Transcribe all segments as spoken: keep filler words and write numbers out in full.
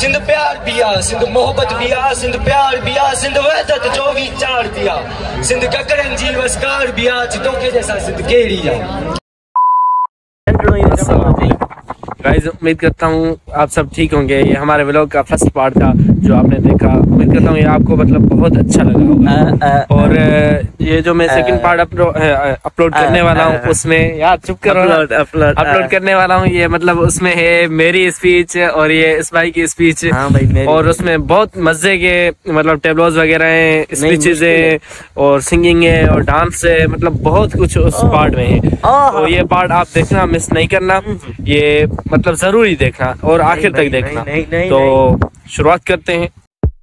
सिंध प्यार दिया, सिंध मोहब्बत दिया, सिंध प्यार दिया, सिंध वहदत जो भी चार दिया, सिंध ककड़न जी वस्कार दिया, चितोके जैसा सिंध केरिया। गाइस, उम्मीद करता हूँ आप सब ठीक होंगे। ये हमारे व्लॉग का फर्स्ट पार्ट था जो आपने देखा। उम्मीद करता हूँ ये आपको मतलब बहुत अच्छा लगा होगा। और ये जो मैं सेकंड पार्ट अपलोड करने वाला हूँ उसमें, यार चुप करो, अपलोड अपलोड करने वाला हूँ, ये मतलब उसमें है मेरी स्पीच और ये इस भाई की स्पीच। हाँ भाई, और उसमें बहुत मजे के मतलब टेबलोज वगैरह हैं, स्पीचेज है और सिंगिंग है और डांस है, मतलब बहुत कुछ उस पार्ट में है। तो ये पार्ट आप देखना, मिस नहीं करना, ये मतलब जरूरी देखना और आखिर तक देखना। नहीं, नहीं, तो शुरुआत करते हैं।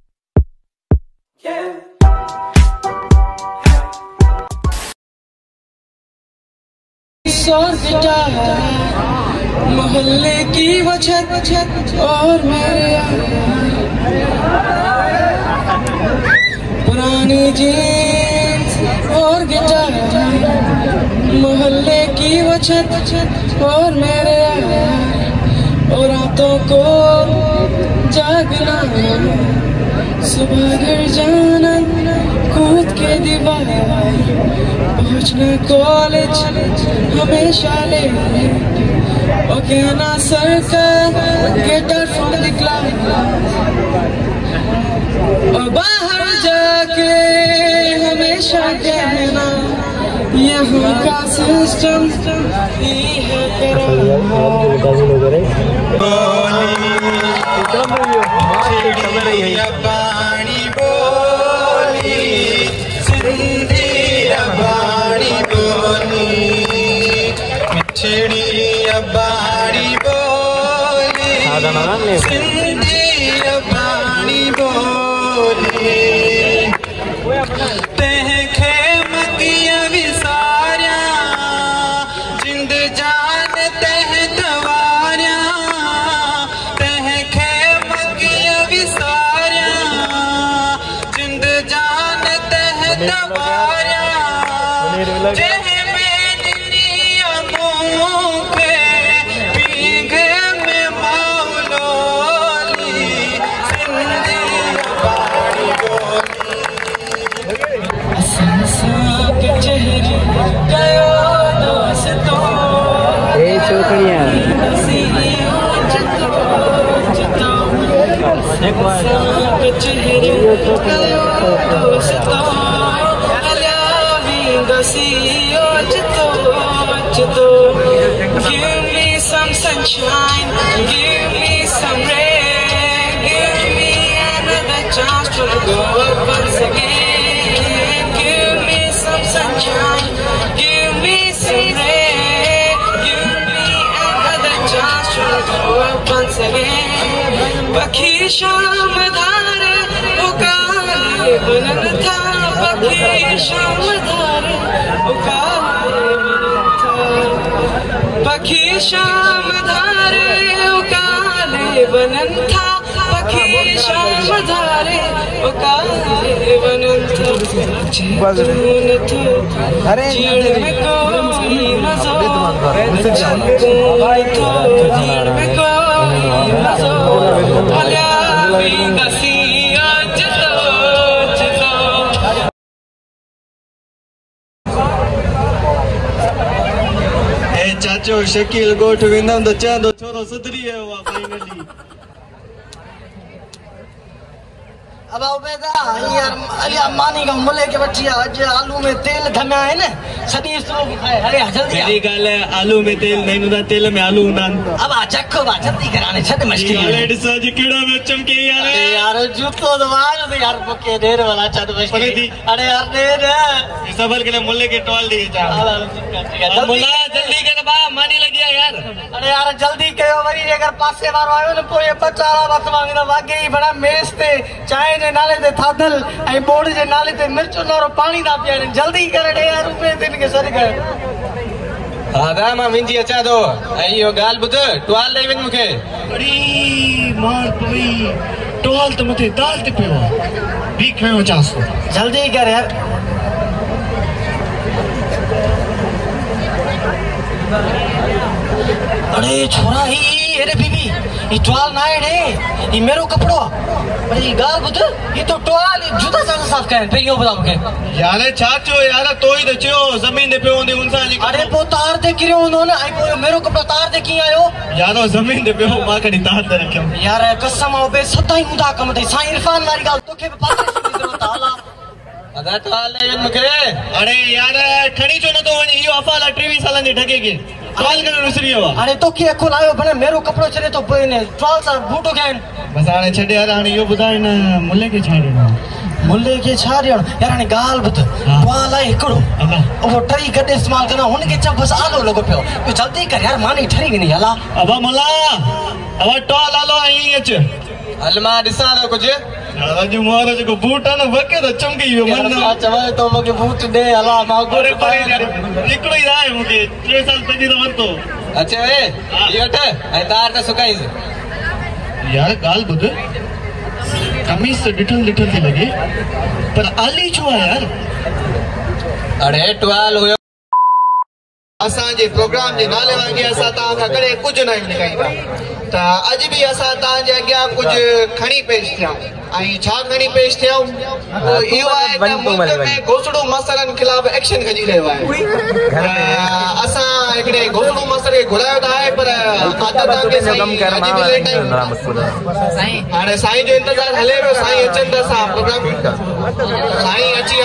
मोहल्ले की वो छत और मेरे पुरानी जीन्स और गिटार, मोहल्ले की वो छत और मेरे और रातों को जागना, सुबह घर जाना, कूद के दीवार पहुंचना कॉलेज हमेशा ले, और कहना सर का गिटार फ्रॉम द क्लास, और बाहर जाके हमेशा कहना यहाँ का सिस्टम ही है पानी बोली सिंधी अबाड़ी बोली मिठड़ी अबाड़ी बोली सिंधी अबाड़ी बोली तहखे मकिया विसारिया जिंद जान तह तवारिया तहखे मकिया विसारिया जिंद जान तह तवारिया जह में दुनिया मुखे पीघे में मौलोली सिंधी अबाड़ी बोली चेहरे गयो दोस्तों ए छोकरियां चेहरे गयो दोस्तों give me some sunshine, give me some rain, give me another chance to go up once again. Give me some sunshine, give me some rain, give me another chance to go up once again. पखी शाम धारे उकाले बुलंद था, पखी शाम धारे उकाले बुलंद था, पखी शाम धारे उकाले बुलंद था, पखी शाम धारे उकाले बुलंद था। जीवन तो जीण में कोई मज़ो, जीवन तो जीण में कोई मज़ो, भल्या भी नसीहा चलो चलो। ए चाचो शकील गोठ विंदम तो चांदो छोरो सुधरी है वो फाइनली। अब उबेदा यार अलिया मानी का मुले के बच्चिया आज आलू में तेल धना है ना सदी सो खाए। अरे जल्दी मेरी गाल है, आलू में तेल नहीं होता, तेल में आलू ना। अब आ चखो बा जल्दी कराने छत मुश्किल है। यार डिसो जी कीड़ा में चमके यार। अरे यार जूतो दबाओ तो यार पके ढेर वाला छत मुश्किल। अरे यार ढेर है सबल के लिए मुल्ले के टोल दिए जा। मुल्ला जल्दी कर बा मानी लगिया यार। अरे यार जल्दी कयो वरी अगर पासे मारो आयो न पोए पचाला बस मांगना वागे ही बड़ा मेस ते चाय जे नाले ते थादल ए बोर्ड जे नाले ते मिर्च नरो पानी ना पिया। जल्दी कर दे यार रुपए दिन के सर कर। हादा मां मिंजी अचा दो अयो गाल बुध टोल दे वन मुखे बड़ी मार पई टोल त मथे दाल ते पियो भीख में चास। जल्दी कर यार। अरे छोरा ही अरे बीबी ये टवाल ना है ने, ये मेरो कपड़ो। अरे ये गाल बुध, ये तो टवाल जुदा सा साफ कर। पे यो बता मुझे। यार चाचो यार तो ही दचो जमीन दे पे होंदी उनसा जी। अरे वो तार दे किरे उन्होंने, आई वो मेरो कपड़ा तार दे की आयो। यार जमीन दे पे हो मां कड़ी तार दे रखो। यार कसम हो बे सदा ही मुदा कम दे। साईं इरफान वाली गाल तो के पास जरूरत आला। अगर तो आले जन मकरे। अरे यार खड़ी चो न तो वनी यो अफाला तेईस साल नी ढकेगी। टवाल कर रुसरी हो। अरे तो के अखो लायो बने मेरो कपड़ो चले तो ने टवाल सा बूटो खान। बस आने छडे यार आने यो बुधाई न मुल्ले के छाड़े। मुल्ले के छाड़ियो यार ने गाल बत टवाल है एकड़ो। वो टरी गडे इस्तेमाल करना हुन के च बस आलो लगो पियो। तू जल्दी कर यार माने ठरी भी नहीं हला। अब मुल्ला अब टवाल आलो आई अच। अलमा दिसा दो कुछ। आज मोर जो बूट न वके तो चमकी यो मन ना चवे तो मके बूट दे हला मा गोरे पर एकड़ो ही आए मुके तीन साल पजी तो वर तो। अच्छा ए ये हट आई तार तो सुकाई यार गाल बुध कमीज से डिठल डिठल सी लगे पर आली छो यार। अरे टवाल हो असा जे प्रोग्राम जे नाले वांगे असा ता का करे कुछ नहीं लिखाईंदा ता अज भी असा ता जे अग्या कुछ खणी पेश थिया आई छा खणी पेश थिया वो यो है त मुल्क में घोसड़ो मसलन खिलाफ एक्शन खजी रयो है। असा एकड़े घोसड़ो मसले घुरायो ता है पर आदत के कम कर मां साईं हाने साईं जो इंतजार हले रो साईं अचन ता सा प्रोग्राम साईं अची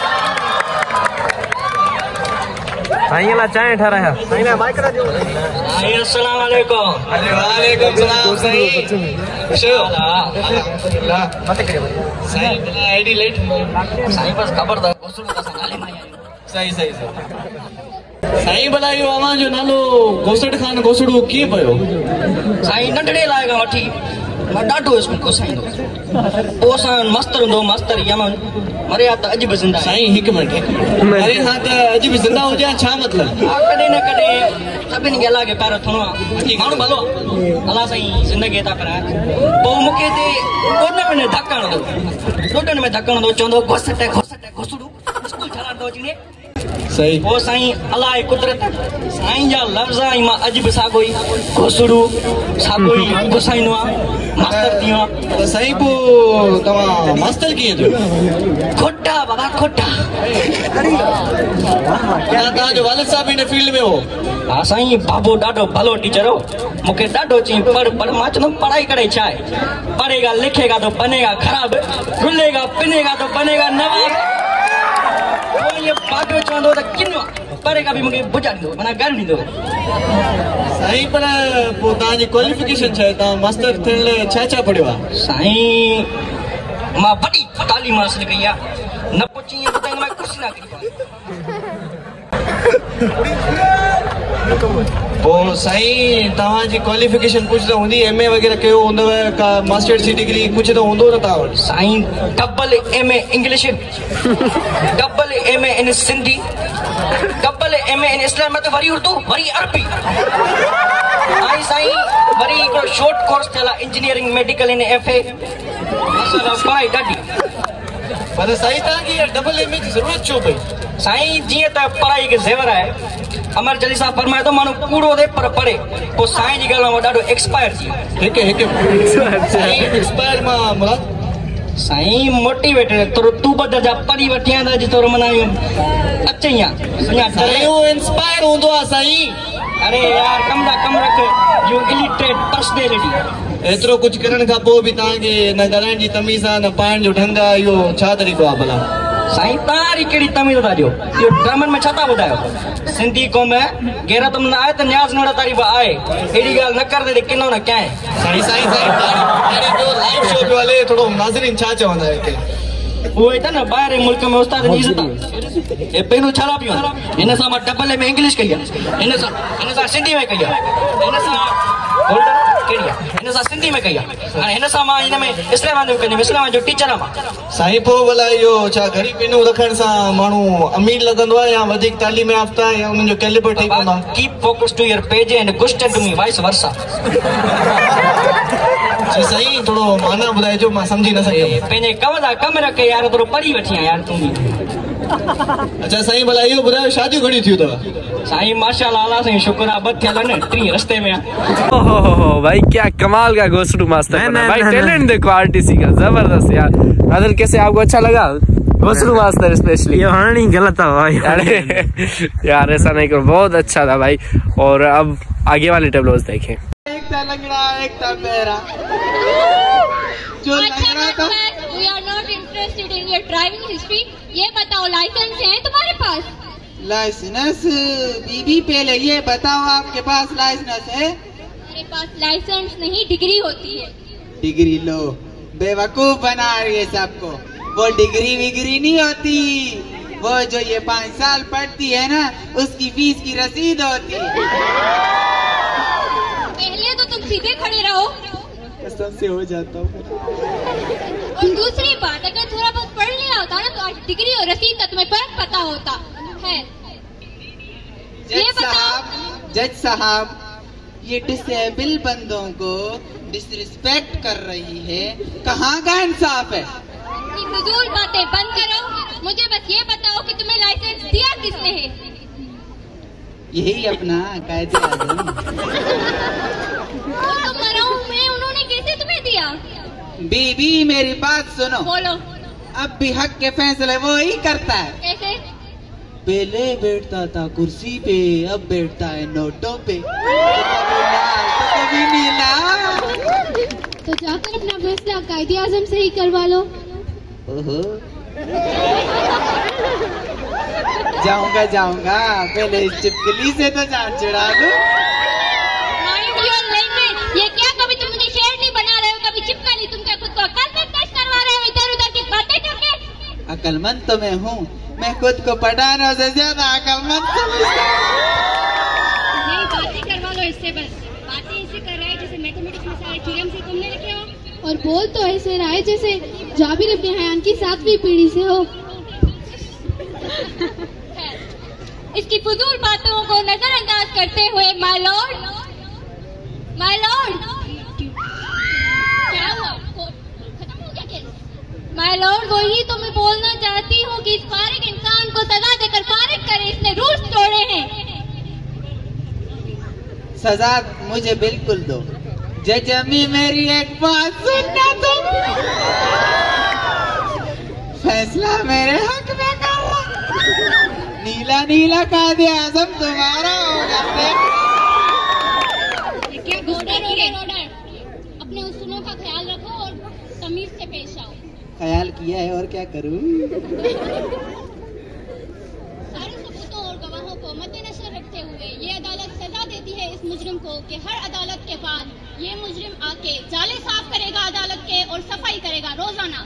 साईं ला चाय ठहरा है। साईं ने माइक करा दियो। साईं अस्सलाम वालेकुम। अरे वालेकुम सलाम साईं। शो अल्लाह मत करे भाई। साईं आईडी लेट साईं बस खबर दा घोसड़ो का संगाले माई। सही सही सही साईं बनायो आवा जो नालो घोसड़ खान घोसड़ो की पयो। साईं नंढड़े लाएगा वठी मां डाढो इसको को साईं दो ओसान मास्टर दो मास्टर या मरे आ त अजब जिंदा साईं एक मिनट अरे हां त अजब जिंदा हो जा छा मतलब कदे न कदे सभिन गेला के कार थणो माण्हू भलो अल्लाह साईं जिंदगी ता करा पो मुके ते कोने में धक्कण दो कोने में धक्कण दो चंदो घोसटे घोसटे घोसड़ू स्कूल छला दो जिने सही वो साईं अल्लाह कुदरत साईं जा लफ्ज आई मां अजब सागोई घोसड़ू सागोई घुसाइनो मास्टर दियो तो सही पो तवा मास्टर किए जो खोटा बाबा खोटा क्या ता जो वालिद साहब इन फील्ड में हो। हां साईं बाबो डाडो भलो टीचर हो मुके डाडो ची पढ़ पढ़ मां चनो पढ़ाई करे छाए पढ़ेगा लिखेगा तो बनेगा खराब रुलेगा पिनेगा तो बनेगा नवाब। वो ये बाबो चंदो त किनो पढ़ेगा भी मुके बुझा दो बना कर दी दो। साईं पर पो ता जी क्वालिफिकेशन छे ता मास्टर थिले छा छा पढ़ियो साईं मां बड़ी तालीम हासिल कई न पुछी बताई मैं कुछ ना करी पो साईं तवा जी क्वालिफिकेशन कुछ तो हुंदी एमए वगैरह कयो हुंदो का मास्टर्स की डिग्री कुछ तो हुंदो न ता साईं double MA English double MA in Sindhi double MA in इस्लाम में तो वरी उर्दू वरी अरबी आई साईं वरी को शॉर्ट कोर्स चला इंजीनियरिंग मेडिकल इन एफए मसला पाई डाडी पर साईं ता की डबल एमए की जरूरत छो पई साईं जिए त पढ़ाई के जेवर है अमर जली साहब फरमाए तो मानो कूड़ो दे पर पढ़े को साईं जी गल में डाडो एक्सपायर थी ठीक है ठीक है साईं एक्सपायर मा मुराद साईं मोटिवेटेड तो तू बद जा पढ़ी वठिया दा जी तोर मनायो अचैया सुना साईं इंस्पायर होंदो आ साईं। अरे यार कम दा कम रख यू इलिटरेट पर्सनैलिटी एतरो कुछ करण का पो भी ता के न ॻाल्हाइण जी तमीज़ आ न पाइण जो ढंग आ इहो छा तरीक़ो आ भला साईं तारी केड़ी तमीज़ था ॾियो इहो ड्रामन में छा था ॿुधायो सिंधी क़ौम गैरत न आहे त न्याज़ नोड़ा तारीफ़ आहे एड़ी ॻाल्हि न कर दे किनो न कयां साईं साईं साईं जो लाइव शो पियो हले थोड़ो नाज़रीन छा चवंदा हिते वो है ना बाहर मुल्क में उस्ताद जी इज्जत ए पेनो छाला पियो इन सा मां डबल में इंग्लिश कया इन सा इन सा सिंधी में कया इन सा होल्डर केडिया इन सा सिंधी में कया हां इन सा मां इन में इस्लाम में कने इस्लाम जो टीचर मां साईं पो भला यो छा घड़ी पेनो रखण सा मानू अमीर लगंदो या वधिक तालीम याफ्ता या उन जो कैलिबर ठीक होंदा keep focus to your page and guest to me vice versa जी साईं थोड़ो माना बुधाए जो मां समझी न सकियो पेने कम दा कम रखे यार थोड़ो पढ़ी वठी यार तू भी अच्छा साईं भला इहो ॿुधायो शादियूं घणी थियूं अथव? साईं माशाल्लाह अल्लाह साईं शुक्र आहे ॿ थियल न टी रस्ते में। ओहो भाई क्या कमाल का घोसड़ू मास्टर बना भाई। टैलेंट देखो आरटीसी का जबरदस्त यार। नादिर कैसे आपको अच्छा लगा घोसड़ू मास्टर स्पेशली? ये गलत है भाई। यार ऐसा नहीं करो, बहुत अच्छा था भाई। और अब आगे वाले टेबलोस देखें। एक था लंगड़ा एक था बहरा। जो लंगड़ा था we are not interested in your driving history. ये बताओ लाइसेंस है तुम्हारे पास? लाइसेंस बीबी पहले ये बताओ आपके पास लाइसेंस है? मेरे पास लाइसेंस नहीं डिग्री होती है। डिग्री लो, बेवकूफ बना रही है सबको। वो डिग्री विग्री नहीं होती, वो जो ये पाँच साल पढ़ती है ना उसकी फीस की रसीद होती है। पहले तो तुम सीधे खड़े रहो। कसम से हो जाता हूँ। और दूसरी बात, अगर थोड़ा बहुत पढ़ लिया होता ना तो आज डिग्री और रसीद का तुम्हें फर्क पता होता है। ये बताओ जज साहब, ये डिसेबल बंदों को डिसरिस्पेक्ट कर रही है, कहाँ का इंसाफ है? फजूल बातें बंद करो। मुझे बस ये बताओ कि तुम्हें लाइसेंस दिया किसने है? यही अपना कायदे आज़म। तो मराऊं मैं, उन्होंने कैसे तुम्हें दिया? बीबी मेरी बात सुनो। बोलो। अब भी हक के फैसले वो ही करता है। कैसे? पहले बैठता था कुर्सी पे, अब बैठता है नोटों पे। तो कभी नीला। तो जाकर अपना फैसला कायदे आज़म से ही करवा लो। ओहो। जाऊंगा जाऊंगा, पहले इस चिपकली से तो जान छुड़ा लूं। ये क्या, कभी तुम मुझे शेर नहीं बना रहे हो, कभी चिपकली, तुम क्या खुद को अकल में कश करवा रहे हो इधर उधर की बातें करके? अकलमंद तो मैं हूँ, मैं खुद को पढ़ाने से ज्यादा अकलमंद समझता हूँ। नहीं, बातें करवा लो इससे बस। बातें इससे कर रहा है जैसे मैथमेटिक्स में सारे थ्योरम से तुमने लिखे हो, और बोल तो ऐसे रहा है जैसे जाबिर इब्न हयान की सातवीं पीढ़ी से हो। इसकी फजूल बातों को नजरअंदाज करते हुए माय लॉर्ड, माय लॉर्ड, क्या हुआ? खत्म हो गया केस? माय लॉर्ड, वही तो मैं बोलना चाहती हूँ कि इस फारिग इंसान को सजा देकर फारिग करें, इसने रूल्स तोड़े हैं। सजा मुझे बिल्कुल दो। जज अम्मी मेरी एक बात सुनना तुम, फैसला मेरे हक में करो। नीला नीला कायदे आज़म तुम्हारा होगा। क्या ऑर्डर ऑर्डर ऑर्डर, अपने उसूलों का ख्याल रखो और तमीज से पेश आओ। ख्याल किया है और क्या करूं? सारे सबूतों और गवाहों को मद्देनजर रखते हुए ये अदालत सजा देती है इस मुजरिम को कि हर अदालत के बाद ये मुजरिम आके जाले साफ करेगा अदालत के और सफाई करेगा रोजाना।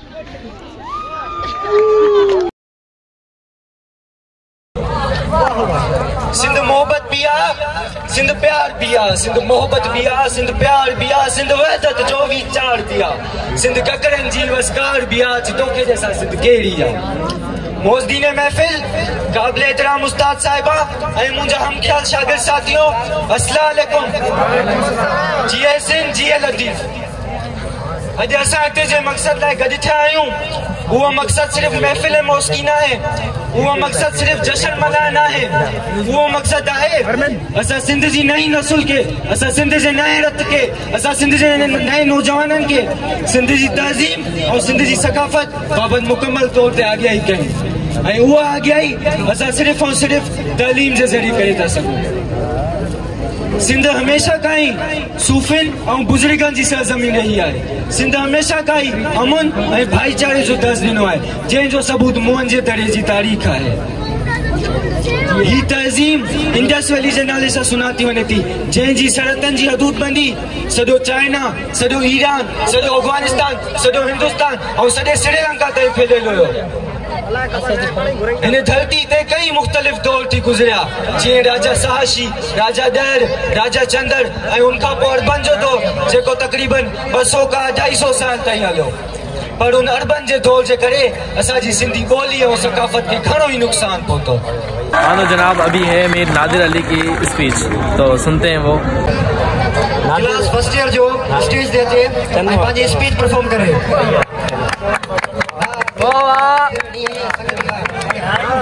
सिंध मोहब्बत बिया, सिंध प्यार बिया, सिंध मोहब्बत बिया, सिंध प्यार बिया, सिंध वहदत जो भी चार दिया, सिंध ककरन जी वस्कार बिया, चितोके जैसा सिंध केड़ी आ। मोज़दीन महफिल, काबिल एहतराम उस्ताद साहिबा ऐं मुंहिंजा हमख्याल शागिर्द साथियों, अस्सलाम वालेकुम। जिए सिंध, जिए लतीफ़। अॼु असां हिते जे मक़सद लाइ गॾु थिया आहियूं, उहो मक़सद सिर्फ़ महफ़िल मौसीक़ी न आहे, उहो मक़सद सिर्फ़ जश्न मल्हाइण आहे, उहो मक़सद आहे असां सिंध जी नई नसुल खे, असां सिंध जे नए रत खे, असां सिंध जे नए नौजवाननि खे सिंध जी तहज़ीम ऐं सिंध जी सक़ाफ़त बाबति मुकमल तौर ते अॻियाई कयूं। ऐं उहा अॻियाई असां सिर्फ़ ऐं सिर्फ़ तइलीम जे ज़रिए करे था सघूं। सिंध हमेशा खां ई सूफ़िन ऐं बुज़ुर्गनि जी सरज़मीन रही आहे। सिंध हमेशा खां ई अमन ऐं भाईचारे जो दर्ज़ ॾिनो आहे, जंहिंजो सबूत मुअनि जे दरे जी तारीख़ आहे। ही तहज़ीम इंडस वैली जे नाले सां सुञाती वञे थी, जंहिंजी सरहदनि जी हदूदबंदी सॼो चाइना, सॼो ईरान, सॼो अफ़गानिस्तान, सॼो हिंदुस्तान ऐं सॼे श्रीलंका ताईं फैलियल हुयो। इन धरती ते कई मुख़्तलिफ़ दौर थी गुज़रिया, जीअं राजा साहशी, राजा दर, राजा चंदर ऐं उनखां पोइ अरबन जो दौर, जेको तक़रीबन ॿ सौ खां अढाई सौ साल ताईं हलियो। पर उन अरबन जे दौर जे करे असांजी सिंधी ॿोली ऐं सक़ाफ़त खे घणो ई नुक़सान पहुतो। हाँ तो जनाब, अभी है मीर नादिर अली की स्पीच, तो सुनते हैं वो। क्लास फर्स्ट ईयर जो स्टेज देते पंहिंजी स्पीच परफॉर्म करे।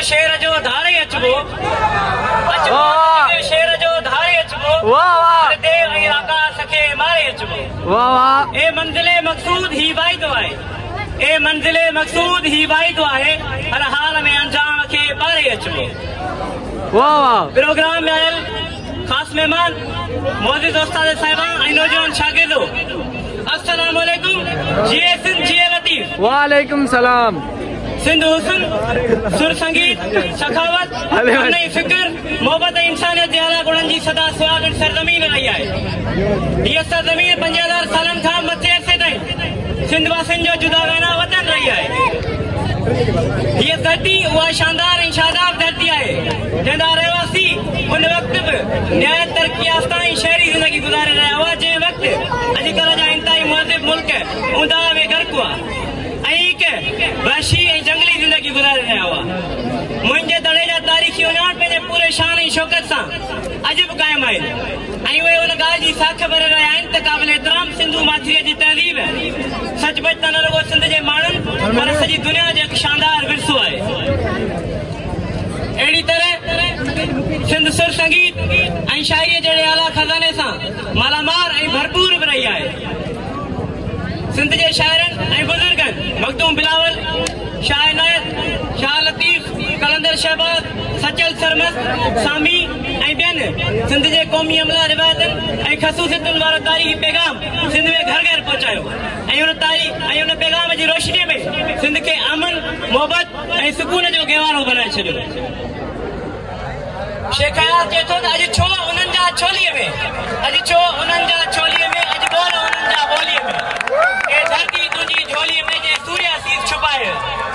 शेर जो धारे अचबो अचबो शेर जो धारे अचबो वाह वाह देव ऐं आकाश खे मारे अचबो वाह वाह ए मंजिले मक़सूद ही वाइदो आहे ए मंजिले मक़सूद ही वाइदो आहे हर हाल में अंजाम खे पारे अचबो वाह वाह प्रोग्राम में आयल खास मेहमान मोजिद उस्ताद साहिबान ऐं नौजवान शागिर्दो अस्सलाम वालेकुम जिए सिंध जिए लतीफ वालेकुम सलाम सिंध हुस्न सुर संगीत सखावत नई फिक्र मोहब्बत इंसानियत जे आला गुणन जी सदा सुहागन सरजमीन रही आहे ये सरजमीन पंज हज़ार सालन खां मथे अरसे ताईं सिंध वासियुनि जो जुदागाना वतन रही आहे ये धरती उहा शानदार ऐं शादाब धरती आहे जंहिंजा रहवासी उन वक़्त बि न्याय तरक़ी याफ़्ता ऐं शहरी ज़िंदगी गुज़ारे रहिया हुआ जंहिं वक़्तु अॼुकल्ह जा इंतहाई मुहज़िब मुल्क ऊंधा में गर्क हुआ ऐं हिकु वहशी ऐं जंगली ज़िंदगी गुज़ारे रहिया हुआ मुंहिंजे दड़े जा तारीख़ी उनाट पंहिंजे पूरे शान ऐं शौक़त सां अॼु बि क़ाइमु आहिनि ऐं उहे उन ॻाल्हि जी साख भरे रहिया आहिनि त क़ाबिल एतिराम सिंधू माथिरीअ जी तहज़ीब सचुपचु त न रुॻो सिंध जे माण्हुनि पर सॼी दुनिया जो हिकु शानदार विरसो आहे अहिड़ी तरह सिंध सुर संगीत ऐं शाइरीअ जहिड़े आला खज़ाने सां मालामाल ऐं भरपूर बि रही आहे सिंध जे शाइरनि ऐं बुज़ुर्गनि मखदूम बिलावल शाह इनायत शाह लतीफ़ कलंदर शहबाज सचल सरमस्त सामी ऐं ॿियनि सिंध जे क़ौमी अमला रिवायतनि ऐं ख़सूसियतुनि वारो तारीख़ी पैगाम सिंध में घर घर पहुचायो ऐं उन तारीख़ ऐं उन पैगाम जी रोशनीअ में सिंध खे अमन मोहबत ऐं सुकून जो गहवारो बनाए छॾियो शेख हयात चए थो त अॼु छो उन्हनि जा छोलीअ में अॼु छो उन्हनि जा छोलीअ में अॼु बोल उन्हनि जा ॿोलीअ में ए धरती तुंहिंजी झोलीअ में जे सूर्य सीस छुपाए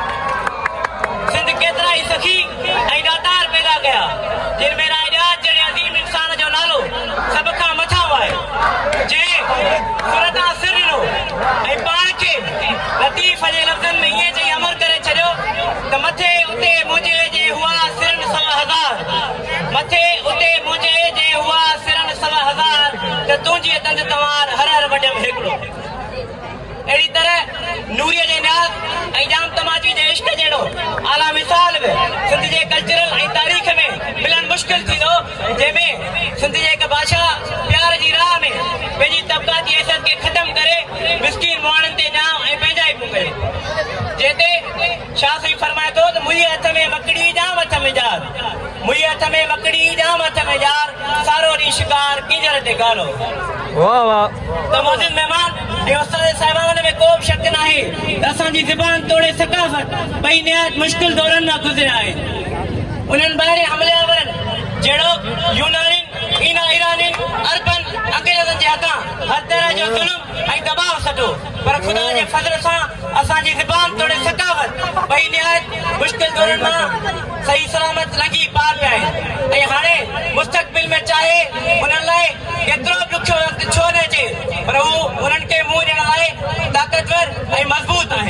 सिंध केतिरा ई सखी ऐं दातार पैदा कया जिन में राजात जहिड़े अज़ीम इंसान जो नालो सभ खां मथां आहे जंहिं सूरतां सिर ॾिनो ऐं पाण खे लतीफ़ जे लफ़्ज़नि में ईअं चई अमर करे छॾियो त मथे उते मुंहिंजे जे हुआ सिरन सवा हज़ार मथे उते मुंहिंजे जे हुआ सिरन सवा हज़ार त तुंहिंजी तंद तवार हर हर वॾम हिकिड़ो अहिड़ी तरह नूरीअ जे न्याज़ ऐं जाम तमाची जे इश्क जहिड़ो आला मिसाल बि सिंध जे कल्चरल ऐं तारीख़ में मिलणु मुश्किल थींदो जंहिंमें सिंध जे हिकु बादशाह प्यार जी राह में पंहिंजी तबक़ाती हैसियत खे ख़तमु करे मिसकीन माण्हुनि ते न्याउ ऐं पंहिंजा ई पियो करे जंहिं शाह साईं फरमाए थो त मुंहिंजे हथ में मकड़ी जाम हथ में जार मुंहिंजे हथ में मकड़ी जाम हथ में जार सारो ॾींहुं शिकार किंजर ते गालो वाह वाह त मोजिद महिमान ऐं उस्ताद साहिबान में को बि शक न आहे त असांजी ज़बान तोड़े सकाफ़त ॿई निहायत मुश्किल दौरनि मां गुज़रिया आहिनि उन्हनि ॿाहिरि हमलावरनि जहिड़ो यूनानी ईना ईरानी अरबन अंग्रेज़नि जे हथां हर तरह जो ज़ुल्म ऐं दबाव सटो पर ख़ुदा जे फज़ल सां असांजी ज़बान तोड़े सकाफ़त ॿई निहायत मुश्किल दौरनि मां सही सलामत लंघी पार पिया आहिनि ऐं हाणे मुस्तक़बिल में चाहे उन्हनि लाइ केतिरो बि ॾुखियो वक़्तु छो न अचे पर हू उन्हनि खे मुंहुं ॾियण लाइ ताक़तवर ऐं मज़बूत आहे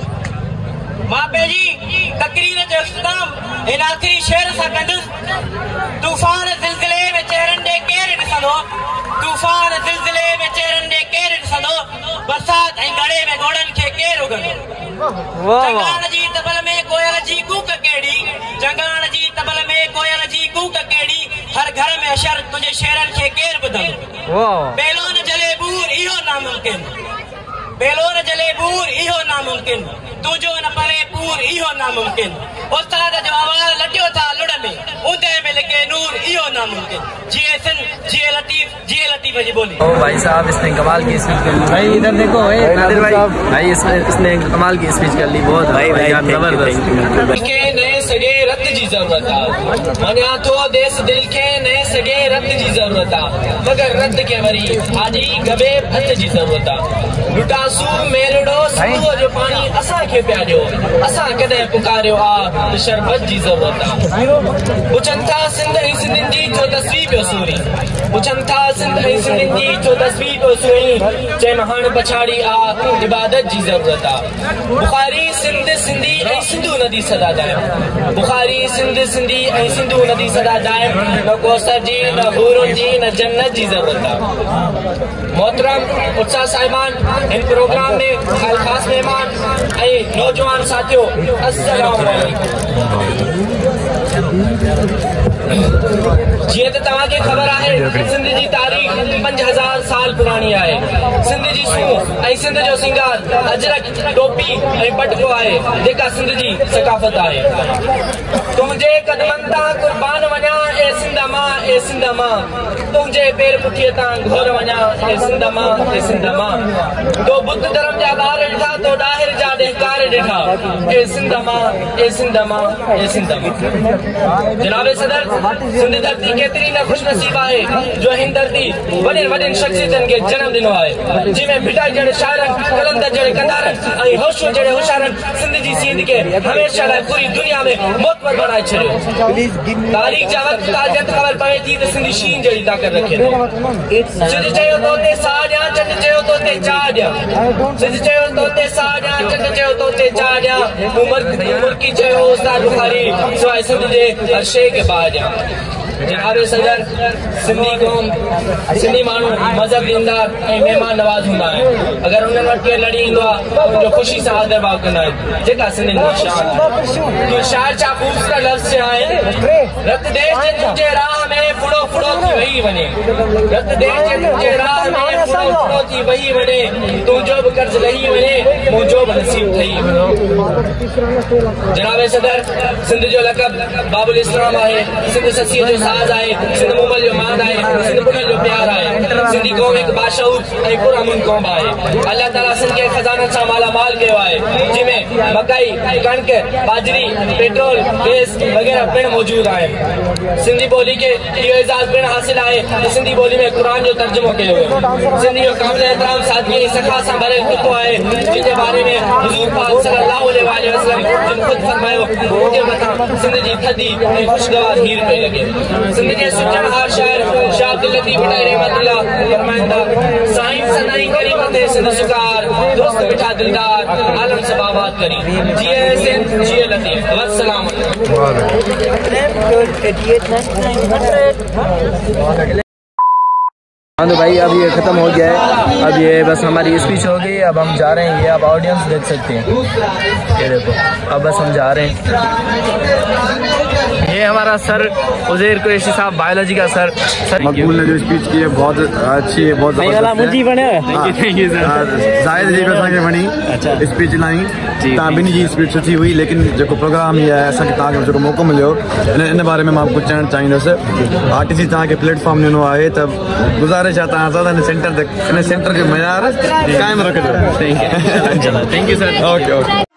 मां पंहिंजी तक़रीर जो इख़्तिताम हिन आख़िरी शेर सां कंदुसि तूफ़ान ज़िलज़िले में चेहरनि ॾे केरु ॾिसंदो तूफ़ान ज़िलज़िले में चेहरनि ॾे केरु ॾिसंदो बरसाति ऐं गड़े में घोड़नि खे केरु उगंदो जंगाण जी तबल में कोयल जी कूक कहिड़ी जंगाण जी तबल में कोयल जी कूक कहिड़ी हर घर में अशर तुंहिंजे शेरनि खे केरु ॿुधंदो बेलो न जले बूर इहो नामुमकिन बेलो न जले बूर इहो नामुमकिन तुंहिंजो न पवे पूर इहो नामुमकिन उस्ताद जो आवाज़ लटियो था लुड़ में ऊंदे में लिखे नूर इहो नामुमकिन जिए सिंध जिए लतीफ जिए लतीफ जी बोली ओ भाई साहब इसने कमाल की स्पीच कर ली भाई इधर देखो नादिर भाई भाई इसने इसने कमाल की स्पीच कर ली बहुत भाई भाई जबरदस्त के नए सगे रत जी जरूरत आहे मञा थो देश दिल के नए सगे रत जी जरूरत आहे मगर रत के वरी आजी गबे भत जी जरूरत आहे लुटासू मेलड़ो सुबुह जो पानी असां खे पिया ॾियो असां कॾहिं पुकारियो आहे त शरबत जी ज़रूरत आहे पुछनि था सिंध ऐं सिंधियुनि जी छो तस्वीर पियो सूरी पुछनि था सिंध ऐं सिंधियुनि जी छो तस्वीर पियो सूरी चइनि हाणे पछाड़ी आहे इबादत जी ज़रूरत आहे बुखारी सिंध सिंधी ऐं सिंधू नदी सदा दाइम बुखारी सिंध सिंधी ऐं सिंधू नदी सदा दाइम न को असर जी न हूरुन जी न जन्नत जी ज़रूरत आहे। मोहतरम उत्साह साहिबान इन प्रोग्राम में ख़ास मेहमान ऐं नौजवान साथियों अस्सलाम वालेकुम। जीअं त तव्हांखे ख़बर आहे सिंध जी तारीख़ पंज हज़ार साल पुरानी आहे। सिंध जी सूंह ऐं सिंध जो सिंगार अजरक टोपी ऐं पटको आहे जेका सिंध जी सकाफ़त आहे। तुंहिंजे कदमनि तां कुर्बान वञा ए सिंध मां ए सिंध मां, तुंहिंजे पेर पुठीअ तां घोर वञा ए सिंध मां ए सिंध मां। तो बुद्ध धर्म जा ॿार ॾिठा तो ॾाहिर जा ॾेकार ॾिठा ए सिंध मां ए सिंध मां ए सिंध मां। जनाब सदर, सिंध धरती केतिरी न ख़ुशनसीब आहे जो हिन धरती वॾनि वॾनि शख़्सियतनि खे जनम ॾिनो आहे, जंहिंमें भिटाई जहिड़े शाइरनि, कलंदर जहिड़े कंदारनि ऐं होशू जहिड़े होशियारनि सिंध जी सीध खे हमेशह लाइ पूरी दुनिया में मोतबर बणाए छॾियो। तारीख़ जा वक़्त ताज़ियत ख़बर पवे थी त सिंधी शीन जहिड़ी ताक़त रखे थो। सिंध चयो तो ते साह ॾियां, चंड चयो तो ते चाह ॾियां। सिंध चयो तो ते साह ॾियां, चंड चयो तो ते चाह ॾियां। मुल्की चयो उस्ताद बुखारी सवाइ सिंध जे हर शइ खे बाह ॾियां। जनाब सदर, सिंधी क़ौम सिंधी माण्हू मज़हब ॾींदार ऐं महिमान नवाज़ हूंदा आहिनि। अगरि उन्हनि वटि केरु लड़ी ईंदो आहे त उनजो ख़ुशी सां आदर भाव कंदा आहिनि, जेका सिंधियुनि जी शान आहे। इहो शाइर छा ख़ूबसूरत लफ़्ज़ चया आहिनि, रत देश जे तुंहिंजे राह में फुड़ो फुड़ो थी वही वञे, रत देश जे तुंहिंजे राह में फुड़ो फुड़ो थी वही वञे, तुंहिंजो बि कर्ज़ लही वञे, मुंहिंजो बि नसीब ठही वञे। जनाब सदर, सिंध जो लक़ब बाबुल इस्लाम आहे, सिंध ससीअ जो साज़ आहे, सिंध मुमल जो मान आहे, सिंध पुनल जो प्यार आहे। सिंधी क़ौम हिकु बाशऊर ऐं पुरअमन क़ौम आहे। अल्लाह ताला सिंध खे खज़ाननि सां मालामाल कयो आहे, जंहिंमें मकई, कणिक, बाजरी, पेट्रोल, गैस वग़ैरह पिणु मौजूदु आहिनि। सिंधी ॿोली खे इहो एज़ाज़ पिणु हासिल आहे त सिंधी ॿोली में क़ुर जो तर्जुमो कयो वियो। सिंधी जो क़ाबिल एहतराम सादगी ऐं सख़ा सां भरियल ख़ुतबो आहे, जंहिंजे बारे में हुज़ूर पाक सल्लल्लाहु अलैहि वसल्लम जिन ख़ुदि फरमायो, मुंहिंजे मथां सिंध जी थधी ऐं ख़ुशगवार हीर पई लॻे। सिंध जे सुञाणहार शाइर शाह अब्दुल लतीफ़ भटाई रहमतुल्लाह फरमाईंदा, साईं सदाई करी मथे सिंध सुकार, दोस्त मिठा दिलदार, आलम सब आबाद करी। जिए सिंध जिए लतीफ़। वस्सलाम। हाँ तो भाई अब ये ख़त्म हो गया है, अब ये बस हमारी स्पीच हो गई, अब हम जा रहे हैं। ये आप ऑडियंस देख सकते हैं, ये देखो अब बस हम जा रहे हैं। ये हमारा सर उज़ैर कुरैशी साहब, बायोलॉजी का सर। सर मकबूल ने जो स्पीच की है बहुत अच्छी है, बहुत ज़ाहिद जी को वणी स्पीच लाई ॿिन्ही जी स्पीच सुठी हुई, लेकिन जो प्रोग्राम ही है असांखे तव्हांखे जो मौक़ो मिलियो इन इन बारे में मां कुझु चवणु चाहींदुसि। आरटीसी तव्हांखे प्लेटफॉर्म ॾिनो आहे त गुज़ारिश आहे तव्हां सां इन सेंटर ते इन सेंटर जो मयार क़ाइमु रखिजो। Thank you sir. Okay okay.